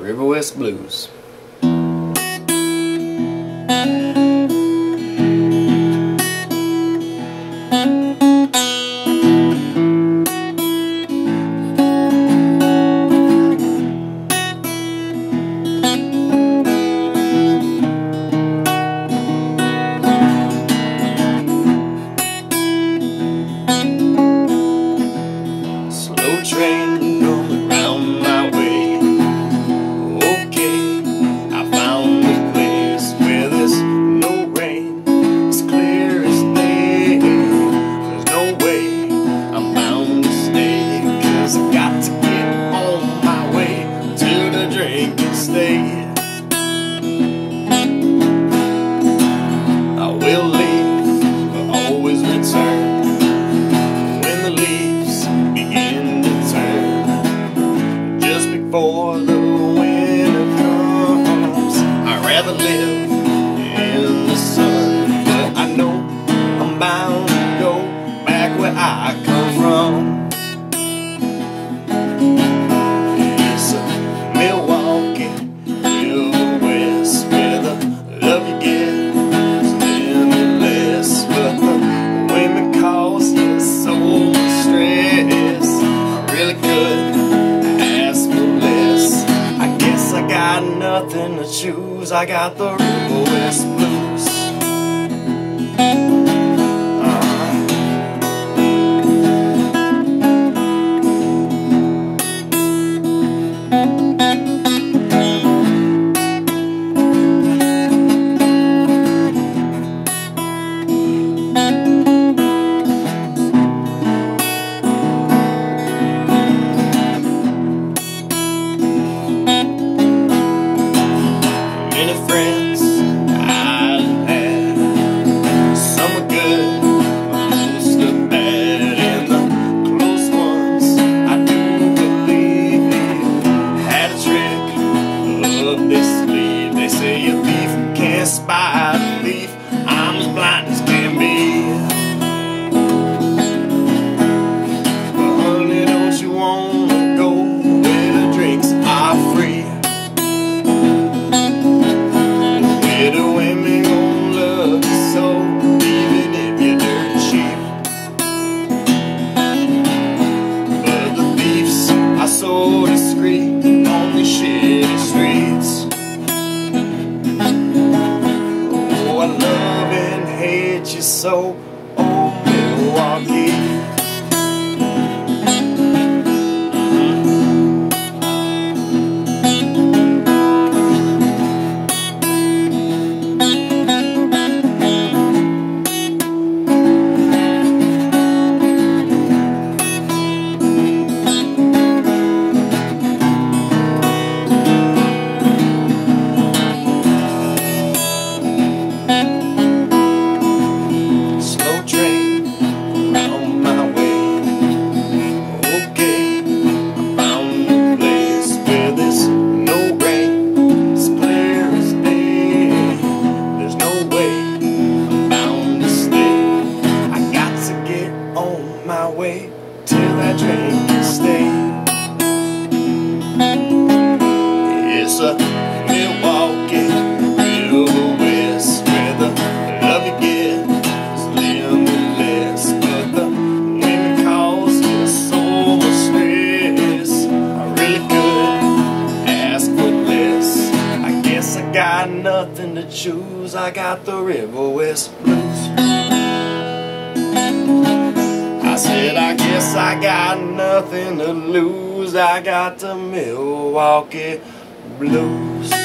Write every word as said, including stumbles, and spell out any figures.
River West Blues. Slow train going round my way. Okay, I found a place where there's no rain. It's clear as day. There's no way I'm bound to stay, 'cause I got to get on my way to the drinking stage. I will leave, but always return when the leaves begin to turn. Just before the winter comes, I'd rather live in the sun, but I know I'm bound to go back where I come from. It's a Milwaukee, River West, where the love you get is limitless, but the women cause you so much stress. I really could ask for less. I guess I got nothing to choose. I got the River West Blues. Many friends I've had, some are good, most are bad, and the close ones I do believe had a trick up their sleeve. They say a thief can't spy a thief. I'm as blind as can be. But honey, don't you wanna go where the drinks are free? The women gon' love you so, even if you're dirt cheap. But the thieves are so discreet on these shitty streets. Oh, I love and hate you so, oh Milwaukee. My way till that train can stay. It's a Milwaukee, River West, where the love you get is limitless, but the women cause you so much stress. I really could ask for less. I guess I got nothing to choose. I got the River West Blues. I said, I guess I got nothing to lose. I got the Milwaukee Blues.